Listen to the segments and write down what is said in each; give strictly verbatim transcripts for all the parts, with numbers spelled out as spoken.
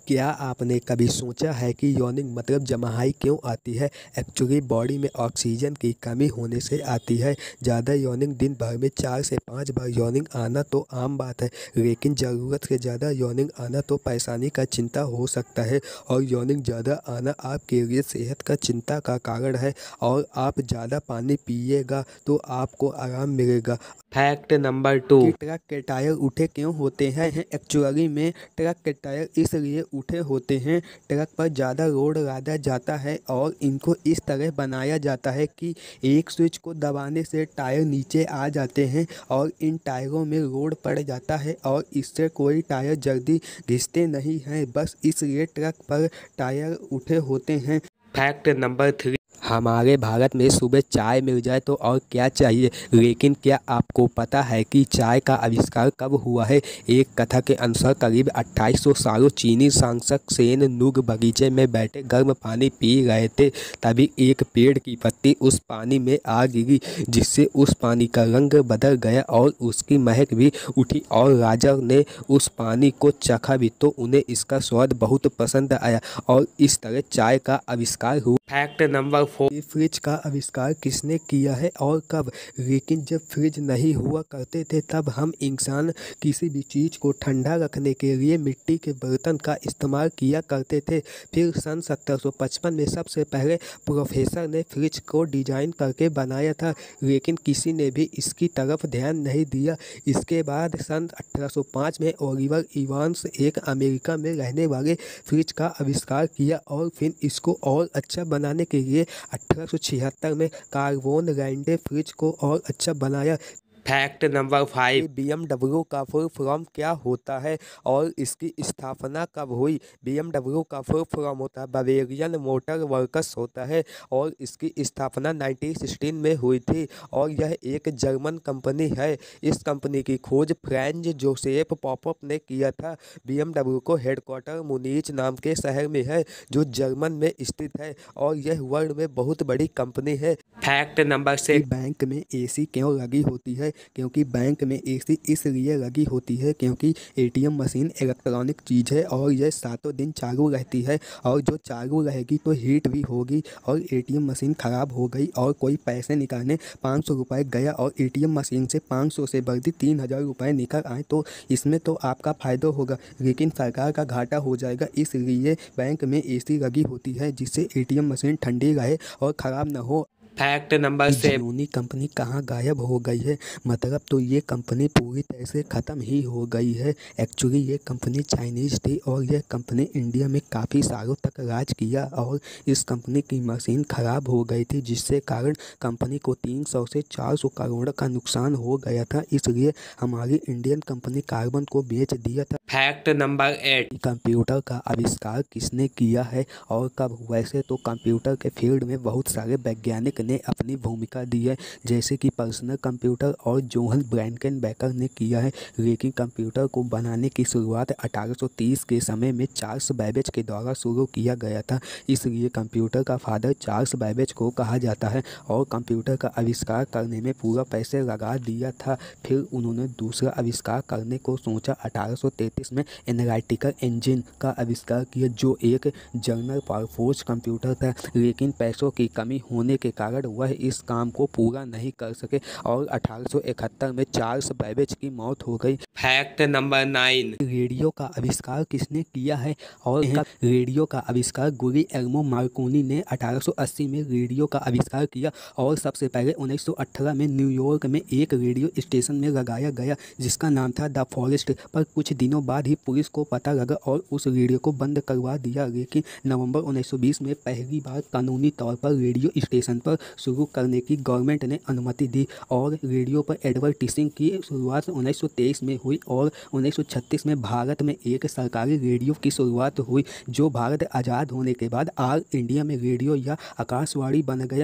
क्या आपने कभी सोचा है कि यॉर्निंग मतलब जम्हाई क्यों आती है? एक्चुअली बॉडी में ऑक्सीजन की कमी होने से आती है। ज़्यादा यॉर्निंग दिन भर में चार से पाँच बार यॉर्निंग आना तो आम बात है, लेकिन ज़रूरत से ज़्यादा यॉर्निंग आना तो परेशानी का चिंता हो सकता है। और यॉर्निंग ज़्यादा आना आपके लिए सेहत का चिंता का कारण है। और आप ज़्यादा पानी पिएगा तो आपको आराम मिलेगा। Fact number two. कि ट्रक के टायर उठे क्यों होते हैं? एक्चुअली में ट्रक के टायर इसलिए उठे होते हैं, ट्रक पर ज़्यादा लोड लादा जाता है और इनको इस तरह बनाया जाता है कि एक स्विच को दबाने से टायर नीचे आ जाते हैं और इन टायरों में लोड पड़ जाता है और इससे कोई टायर जल्दी घिसते नहीं हैं। बस इसलिए ट्रक पर टायर उठे होते हैं। Fact number three. हमारे भारत में सुबह चाय मिल जाए तो और क्या चाहिए, लेकिन क्या आपको पता है कि चाय का आविष्कार कब हुआ है? एक कथा के अनुसार करीब अट्ठाईस सौ सालों चीनी सांसद सेन नुंग बगीचे में बैठे गर्म पानी पी रहे थे। तभी एक पेड़ की पत्ती उस पानी में आ गिरी, जिससे उस पानी का रंग बदल गया और उसकी महक भी उठी। और राजा ने उस पानी को चखा भी तो उन्हें इसका स्वाद बहुत पसंद आया और इस तरह चाय का आविष्कार हुआ। Fact number four. फ्रिज का आविष्कार किसने किया है और कब? लेकिन जब फ्रिज नहीं हुआ करते थे तब हम इंसान किसी भी चीज़ को ठंडा रखने के लिए मिट्टी के बर्तन का इस्तेमाल किया करते थे। फिर सन सत्रह सौ पचपन में सबसे पहले प्रोफेसर ने फ्रिज को डिजाइन करके बनाया था, लेकिन किसी ने भी इसकी तरफ ध्यान नहीं दिया। इसके बाद सन अठारह सौ पाँच में ओलिवर इवांस एक अमेरिका में रहने वाले फ्रिज का आविष्कार किया और फिर इसको और अच्छा बनाने के लिए अठारह सौ छिहत्तर में कार्बन रैंडे फ्रिज को और अच्छा बनाया। Fact number five. B M W का फुल फॉर्म क्या होता है और इसकी स्थापना कब हुई? बी एम डब्ल्यू का फुल फॉर्म होता है बावेरियन मोटर वर्क्स होता है और इसकी स्थापना उन्नीस सौ सोलह में हुई थी और यह एक जर्मन कंपनी है। इस कंपनी की खोज फ्रांज जोसेफ पॉपअप ने किया था। बी एम डब्ल्यू को हेडक्वार्टर मुनीच नाम के शहर में है, जो जर्मन में स्थित है और यह वर्ल्ड में बहुत बड़ी कंपनी है। फैक्ट नंबर कि सिक्स। बैंक में एसी क्यों लगी होती है? क्योंकि बैंक में एसी इसलिए लगी होती है क्योंकि एटीएम मशीन इलेक्ट्रॉनिक चीज़ है और यह सातों दिन चालू रहती है और जो चालू रहेगी तो हीट भी होगी। और एटीएम मशीन ख़राब हो गई और कोई पैसे निकालने पाँच सौ रुपये गया और एटीएम मशीन से पाँच सौ से बढ़ती तीन हज़ार रुपये निकल आए तो इसमें तो आपका फ़ायदा होगा, लेकिन सरकार का घाटा हो जाएगा। इसलिए बैंक में एसी लगी होती है जिससे एटीएम मशीन ठंडी रहे और ख़राब ना हो। Fact number seven. Gionee company कहाँ गायब हो गई है? मतलब तो ये कंपनी पूरी तरह से ख़त्म ही हो गई है। एक्चुअली ये कंपनी चाइनीज़ थी और यह कंपनी इंडिया में काफ़ी सालों तक राज किया और इस कंपनी की मशीन ख़राब हो गई थी, जिससे कारण कंपनी को तीन सौ से चार सौ करोड़ का नुकसान हो गया था। इसलिए हमारी इंडियन कंपनी कार्बन को बेच दिया था। Fact number eight. कंप्यूटर का आविष्कार किसने किया है और कब? वैसे तो कंप्यूटर के फील्ड में बहुत सारे वैज्ञानिक ने अपनी भूमिका दी है, जैसे कि पर्सनल कंप्यूटर और जोहन ब्रैनकेनबेकर ने किया है, लेकिन कंप्यूटर को बनाने की शुरुआत अठारह सौ तीस के समय में चार्ल्स बैबेज के द्वारा शुरू किया गया था। इसलिए कंप्यूटर का फादर चार्ल्स बैबेज को कहा जाता है और कंप्यूटर का आविष्कार करने में पूरा पैसे लगा दिया था। फिर उन्होंने दूसरा आविष्कार करने को सोचा। अठारह सौ तैंतीस में एनालिटिकल इंजन का आविष्कार किया, जो एक जनरल परपज़ कंप्यूटर था, लेकिन पैसों की कमी होने के कारण वह इस काम को पूरा नहीं कर सके और अठारह सौ इकहत्तर में चार्ल्स बैबेज की मौत हो गई। Fact number nine. रेडियो का आविष्कार किसने किया है और रेडियो का आविष्कार गुलिएल्मो मार्कोनी ने अठारह सौ अस्सी में रेडियो का आविष्कार किया और सबसे पहले उन्नीस सौ अठारह में न्यूयॉर्क में एक रेडियो स्टेशन में लगाया गया जिसका नाम था द फॉरेस्ट। पर कुछ दिनों बाद ही पुलिस को पता लगा और उस रेडियो को बंद करवा दिया, लेकिन नवंबर उन्नीस सौ बीस में पहली बार कानूनी तौर पर रेडियो स्टेशन पर शुरू करने की गवर्नमेंट ने अनुमति दी और रेडियो पर एडवर्टाइजिंग की शुरुआत उन्नीस सौ तेईस में हुई और उन्नीस सौ छत्तीस में भारत में एक सरकारी रेडियो की शुरुआत हुई, जो भारत आज़ाद होने के बाद ऑल इंडिया में रेडियो या आकाशवाणी बन गया।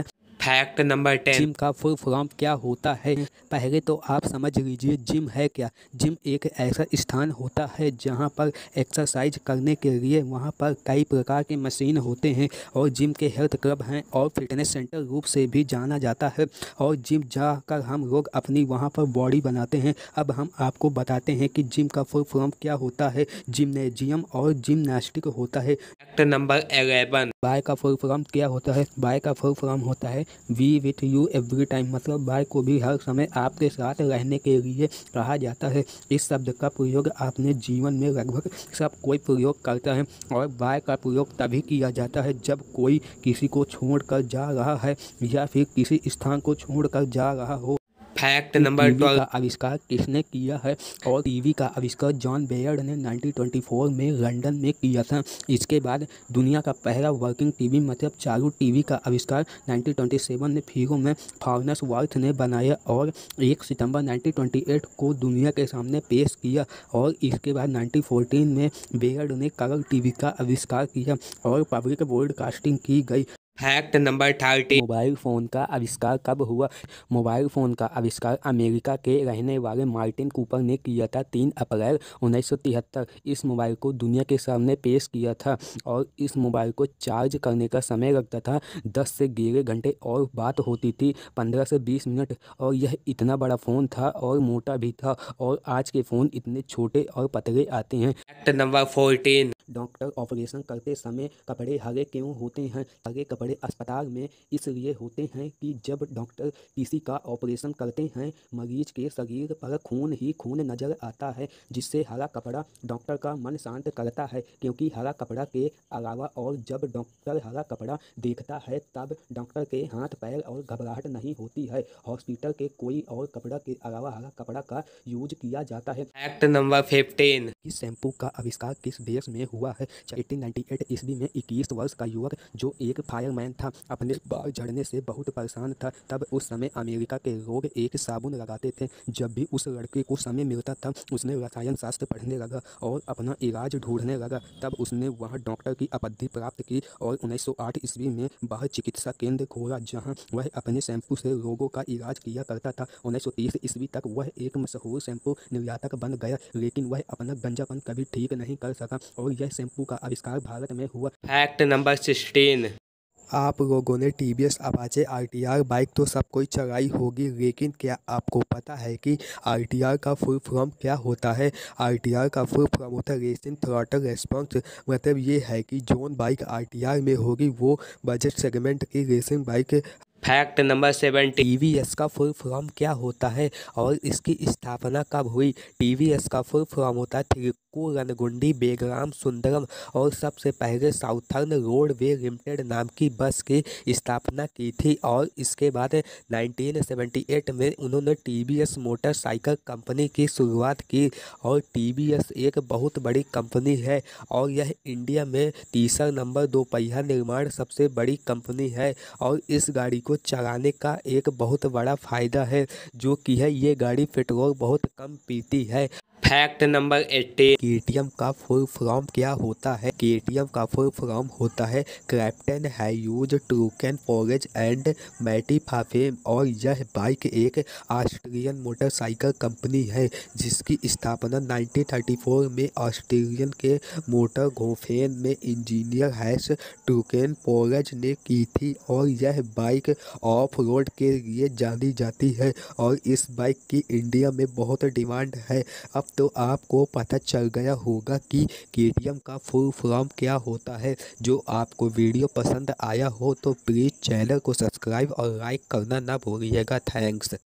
Fact number ten. जिम का फुल फॉर्म क्या होता है? पहले तो आप समझ लीजिए जिम है क्या। जिम एक ऐसा स्थान होता है जहां पर एक्सरसाइज करने के लिए वहां पर कई प्रकार के मशीन होते हैं और जिम के हेल्थ क्लब हैं और फिटनेस सेंटर रूप से भी जाना जाता है और जिम जाकर हम लोग अपनी वहां पर बॉडी बनाते हैं। अब हम आपको बताते हैं कि जिम का फुल फॉर्म क्या होता है। जिम्नेजियम और जिम्नास्टिक होता है। Fact number eleven. बाय का फुल फॉर्म क्या होता है? बाय का फुल फॉर्म होता है we with you every time. मतलब बाय को भी हर समय आपके साथ रहने के लिए कहा जाता है। इस शब्द का प्रयोग अपने जीवन में लगभग सब कोई प्रयोग करता है और बाय का प्रयोग तभी किया जाता है जब कोई किसी को छोड़कर जा रहा है या फिर किसी स्थान को छोड़कर जा रहा हो। Fact number TV twelve. का आविष्कार किसने किया है? और टीवी का आविष्कार जॉन बेयर्ड ने नाइनटीन ट्वेंटी फोर में लंदन में किया था। इसके बाद दुनिया का पहला वर्किंग टीवी मतलब चालू टीवी का आविष्कार नाइनटीन ट्वेंटी सेवन में फिरो में फार्न्सवर्थ ने बनाया और एक सितंबर नाइनटीन ट्वेंटी एट को दुनिया के सामने पेश किया। और इसके बाद नाइनटीन फोर्टीन में बेयर्ड ने कलर टीवी का आविष्कार किया और पब्लिक ब्रॉडकास्टिंग की गई। Fact number thirty. Mobile phone का आविष्कार कब हुआ? मोबाइल फ़ोन का आविष्कार अमेरिका के रहने वाले मार्टिन कूपर ने किया था तीन अप्रैल उन्नीस सौ तिहत्तर। इस मोबाइल को दुनिया के सामने पेश किया था और इस मोबाइल को चार्ज करने का समय लगता था दस से ग्यारह घंटे और बात होती थी पंद्रह से बीस मिनट। और यह इतना बड़ा फ़ोन था और मोटा भी था और आज के फ़ोन इतने छोटे और पतले आते हैं। Fact number fourteen. Doctor operation करते समय कपड़े हरे क्यों होते हैं? हरे कपड़े अस्पताल में इसलिए होते हैं कि जब डॉक्टर किसी का ऑपरेशन करते हैं मरीज के शरीर पर खून ही खून नजर आता है जिससे हरा कपड़ा डॉक्टर का मन शांत करता है। क्योंकि हरा कपड़ा के अलावा और जब डॉक्टर हरा कपड़ा देखता है तब डॉक्टर के हाथ पैर और घबराहट नहीं होती है। हॉस्पिटल के कोई और कपड़ा के अलावा हरा कपड़ा का यूज किया जाता है। Fact number fifteen. इस शैम्पू का आविष्कार किस देश में हुआ है? अठारह सौ अट्ठानवे ईस्वी में इक्कीस वर्ष का युवक जो एक फायरमैन था अपने बाल झड़ने से बहुत परेशान था। तब उस समय अमेरिका के लोग एक साबुन लगाते थे। जब भी उस लड़के को समय मिलता था उसने रसायन शास्त्र पढ़ने लगा और अपना इलाज ढूंढने लगा। तब उसने वहाँ डॉक्टर की उपाधि प्राप्त की और उन्नीस सौ आठ ईस्वी में वह चिकित्सा केंद्र खोला जहाँ वह अपने शैम्पू से रोगों का इलाज किया करता था। उन्नीस सौ तीस ईस्वी तक वह एक मशहूर शैम्पू निर्यातक बन गया लेकिन वह अपना गंजापन कभी ठीक नहीं कर सका और यह शैम्पू का आविष्कार भारत में हुआ। Fact number sixteen. आप लोगों ने T V S Apache R T R bike तो सब कोई चलाई होगी लेकिन क्या आपको पता है कि आर टी आर का फुल फॉर्म क्या होता है? आर टी आर का फुल फॉर्म होता है रेसिंग थ्रॉटल रेस्पॉन्स। मतलब ये है कि जोन बाइक आर टी आर में होगी वो बजट सेगमेंट की racing bike. Fact number seventy. T V S का फुल फॉर्म क्या होता है और इसकी स्थापना कब हुई? टी वी एस का फुल फॉर्म होता है थिरुक्कू रनगुंडी बेगराम सुंदरम और सबसे पहले साउथर्न रोडवे लिमिटेड नाम की बस की स्थापना की थी और इसके बाद नाइनटीन सेवेंटी एट में उन्होंने T V S motorcycle company की शुरुआत की। और टी वी एस एक बहुत बड़ी कंपनी है और यह इंडिया में तीसरा नंबर दोपहिया निर्माण सबसे बड़ी कंपनी है। और इस गाड़ी को चलाने का एक बहुत बड़ा फायदा है जो कि है ये गाड़ी पेट्रोल बहुत कम पीती है। Fact number eighty. K T M का फुल फॉर्म क्या होता है? के टी एम का फुल फॉर्म होता है क्रैप्टन हैयूज ट्रूकेन फॉरेज एंड मैटिफाफेम और यह बाइक एक ऑस्ट्रियन मोटरसाइकिल कंपनी है जिसकी स्थापना नाइनटीन थर्टी फोर में ऑस्ट्रियन के मोटर गोफेन में इंजीनियर हैस ट्रूकेन फॉरेज ने की थी। और यह बाइक ऑफ रोड के लिए जानी जाती है और इस बाइक की इंडिया में बहुत डिमांड है। अब तो आपको पता चल गया होगा कि के टी एम का फुल फॉर्म क्या होता है। जो आपको वीडियो पसंद आया हो तो प्लीज़ चैनल को सब्सक्राइब और लाइक करना ना भूलिएगा। थैंक्स।